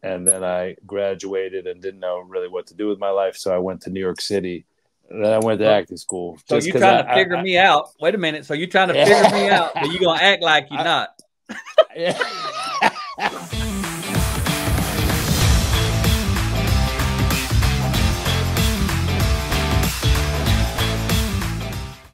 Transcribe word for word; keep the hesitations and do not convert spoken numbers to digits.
And then I graduated and didn't know really what to do with my life. So I went to New York City. And then I went to So, acting school. so Just you're because trying I, to figure I, me out. Wait a minute. So you're trying to figure me out, but you're gonna act like you're I, not. I